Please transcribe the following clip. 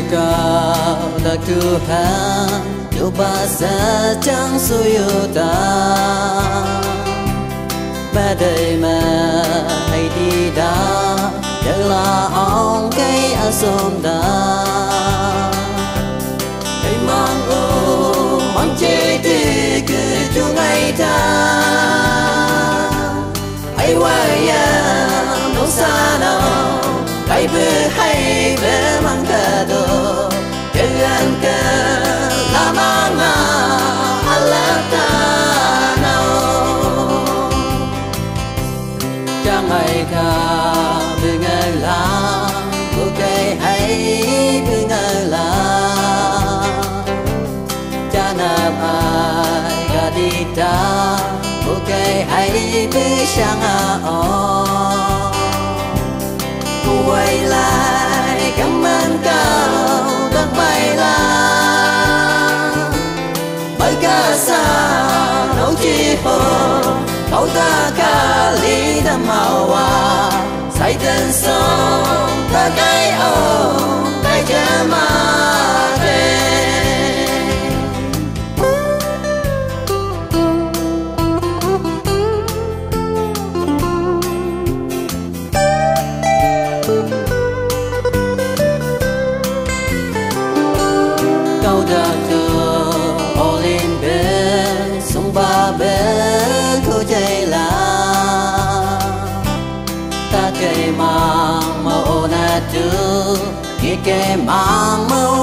kau tak Tuhan coba sedang suyuta badai mai đi đã giờ là ông cây asom đã hãy mang ô mang chế đi cứ chu ngày ta hãy quay đâu xa nào hãy về hay về mang cả đồ cái anh cả là mang Allah ta ngày ca bưng la cô cây hãy bưng la cha nam ai ga đi ta cô cây hãy bưng sang o cô quay lại cảm ơn cậu đang bay la bởi ca sao nấu chi hồ kau tak kali dah mawa sai dan song tak kai oh kai jamade kau dah tu olin ben sung ba ben ko jai la ta cây mang màu na tu kia cây mang màu